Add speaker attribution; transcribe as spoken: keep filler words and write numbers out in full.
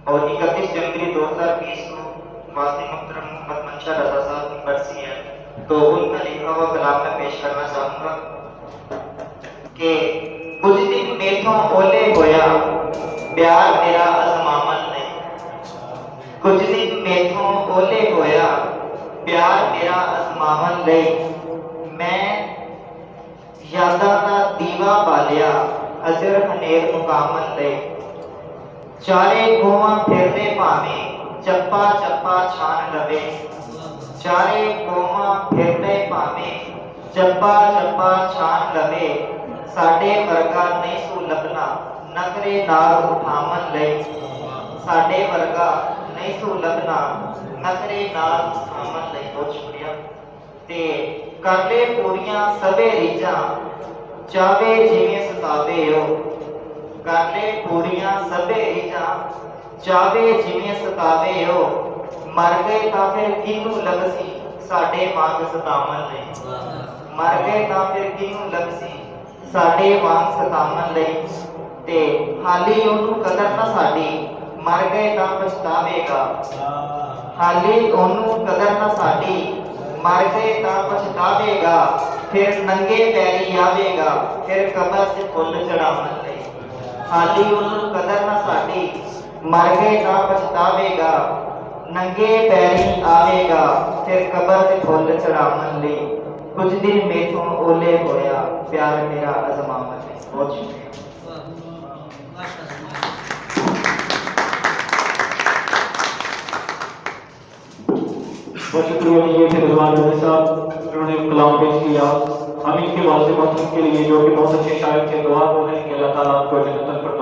Speaker 1: और इकतीस जनवरी दो हज़ार बीस को वासी मोहतरम मोहम्मद मंशा रजा साहब की बरसी है, तो उनका लिखा हुआ कलाम मैं पेश करना चाहूँगा कि कुछ दिन मेथों ओले होया प्यार मेरा अजमामन नहीं। कुछ दिन मेथों ओले होया प्यार मेरा अजमामन नहीं। मैं यादा दा दीवा बालिया अजर हनेर मुकामन ले। चारे कोवा फिरने पावे चप्पा चप्पा छान लवे। चारे कोवा फिरने पावे चप्पा चप्पा छान लवे। साडे वर्गा नहीं सू लभना नखरे नाज उठामन ले। साडे वर्गा नहीं सू लभना नखरे नाज उठामन ले। बहुत शुक्रिया। ते कर ले पूरियां सबे रीजा चावे जिवें सतावे हो। कर ले पूरियां सबे रीजा चावे जिवें सतावे हो। मर गए तां फिर किनू लगसी साडे वांग सतावन ले। मर गए तां फिर किनू लगसी साडे वांग सतावन ले। ते हाली ओनू कदर ना साडी मर गए तां पछतावेगा। हाली ओनू कदर ना साडी मर गए तां पछतावेगा। फिर नंगे पैरी आवेगा फिर कबर से फुल चढ़ावन ले। हाली ओनू कदर ना साडी मर गए तां पछतावेगा। नंगे पैरी आवेगा फिर कबर से फुल चढ़ावन ले। कुछ दिन मेथों ओले होया प्यार मेरा अजमामन ले। बहुत शुक्रिया।
Speaker 2: बहुत शुक्रिया ये थे रिजवान रजा साहब, उन्होंने कलाम पेश किया। हम इनके वास्ते के लिए जो कि बहुत अच्छे शायर थे, दुआ वो है कि अल्लाह ताला उनको जन्नत